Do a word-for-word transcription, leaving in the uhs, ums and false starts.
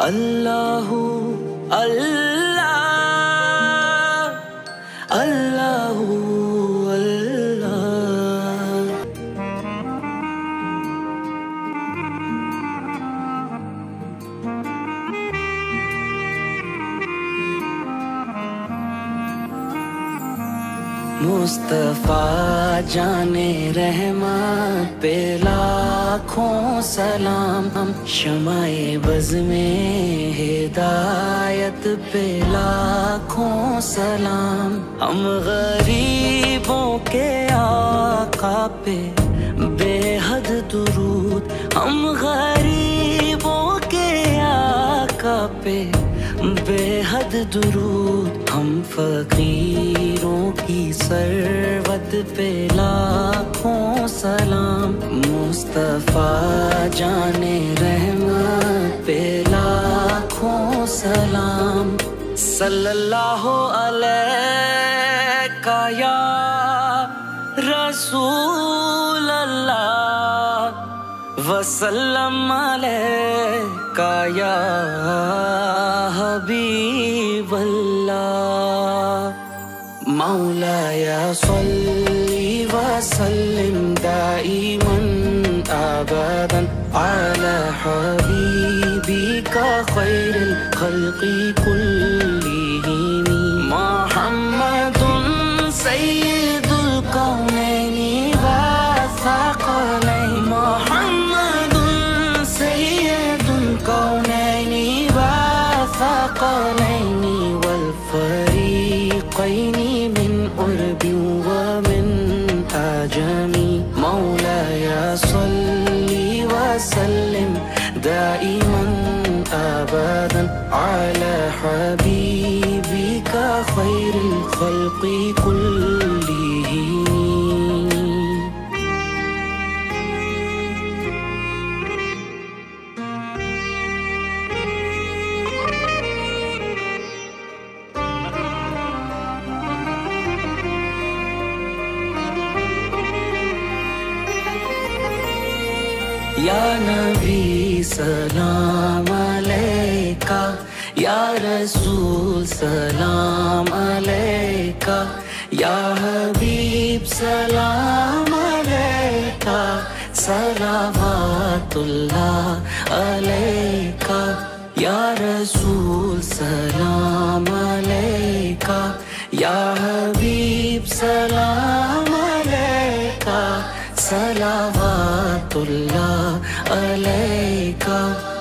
اللہ اللہ اللہ اللہ۔ مصطفیٰ جانے رحمت پہ لاکھوں سلام، ہم شمع بز میں ہدایت پہ لاکھوں سلام، ہم غریبوں کے آقا پہ بے حد درود، ہم غریبوں کے آقا پہ بے حد درود، ہم فقیروں کی ثروت پہ لاکھوں سلام، مصطفیٰ جانے رحمت پہ لاکھوں سلام، صلی اللہ علیہ یا رسول اللہ، وسلم علیہ یا حبیب اللہ، مولاي صل وسلم دائما ابدا على حبيبك خير الخلق كلهم، محمد سيد الكونين والثقلين، محمد سيد الكونين والثقلين والفريقين من قرب ومن عجم، مولاي صل وسلم دائما ابدا على حبيبك خير الخلق كلهم۔ یا نبی سلام علیکہ، یا رسول سلام علیکہ، یا حبیب سلام علیکہ، صلوات اللہ علیکہ، یا رسول سلام علیکہ، یا حبیب سلام علیکہ، صلوات اللہ علیکہ۔